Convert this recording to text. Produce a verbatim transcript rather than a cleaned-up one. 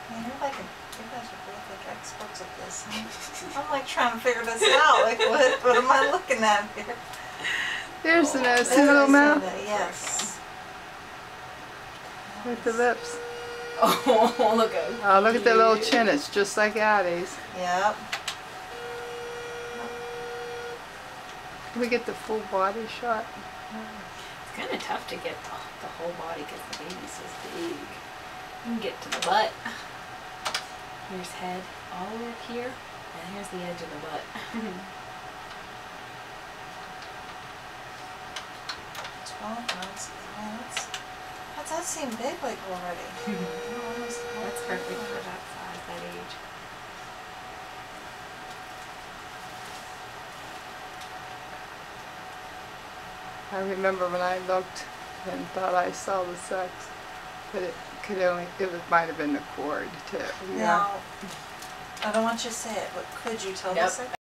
Man, you're like, a, you guys are both like experts at this. I'm, I'm like trying to figure this out. Like, what, what am I looking at here? There's oh, the nose, see the little mouth? Yes. With the lips. Oh, look at Oh, look at that little chin. It's just like Addie's. Yep. We get the full body shot. It's kind of tough to get the, the whole body because the baby's so big. You can get to the butt. Here's head all the way up here, and here's the edge of the butt. twelve months. Man, that's, that does seem big like already. Almost, that's perfect for that size, that age. I remember when I looked and thought I saw the sex, but it could only, it was, might have been the cord too. Now, I don't want you to say it, but could you tell yep. the sex?